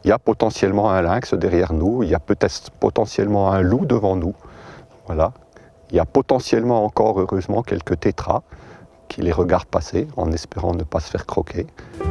il y a potentiellement un lynx derrière nous, il y a peut-être potentiellement un loup devant nous. Voilà. Il y a potentiellement encore, heureusement, quelques tétras qui les regardent passer en espérant ne pas se faire croquer.